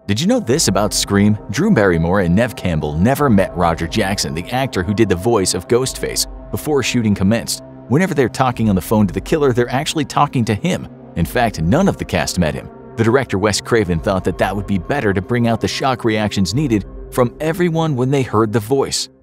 Did you know this about Scream? Drew Barrymore and Neve Campbell never met Roger Jackson, the actor who did the voice of Ghostface, before shooting commenced. Whenever they're talking on the phone to the killer, they're actually talking to him. In fact, none of the cast met him. The director Wes Craven thought that would be better to bring out the shock reactions needed from everyone when they heard the voice.